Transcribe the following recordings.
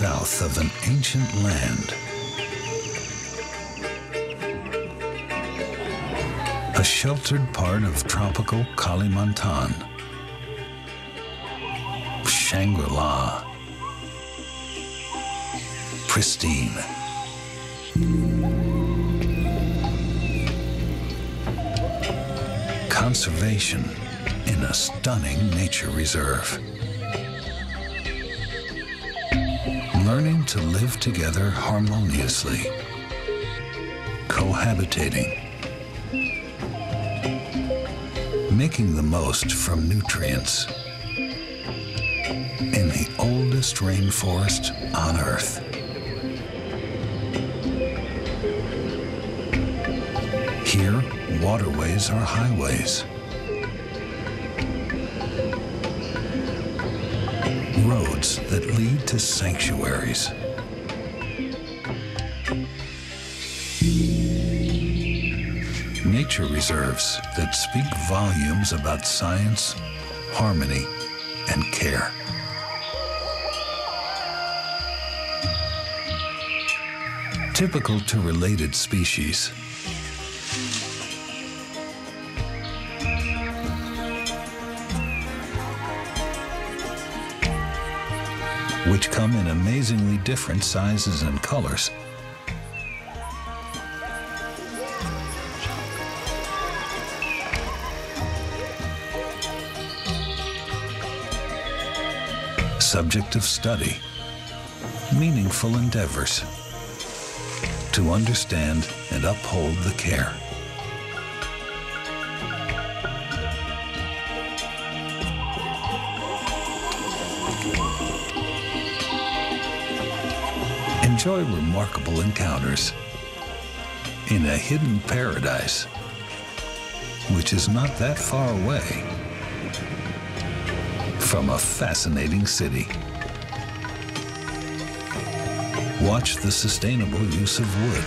south of an ancient land. A sheltered part of tropical Kalimantan. Shangri-La. Pristine. Conservation in a stunning nature reserve. Learning to live together harmoniously. Cohabitating. Making the most from nutrients. In the oldest rainforest on Earth. Here, waterways are highways. Roads that lead to sanctuaries. Nature reserves that speak volumes about science, harmony, and care. Typical to related species. Which come in amazingly different sizes and colors. Subject of study, meaningful endeavors to understand and uphold the care. Enjoy remarkable encounters in a hidden paradise, which is not that far away from a fascinating city. Watch the sustainable use of wood.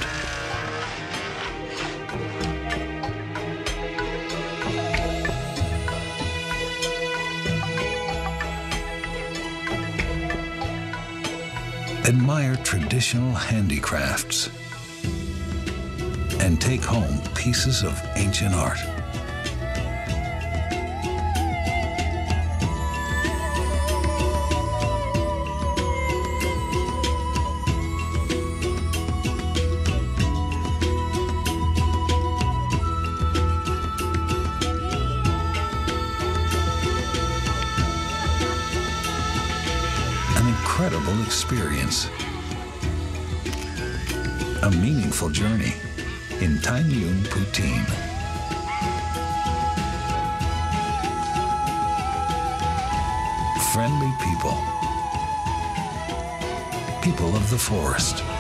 Admire traditional handicrafts and take home pieces of ancient art. Incredible experience. A meaningful journey in Tanyung Putin. Friendly people. People of the forest.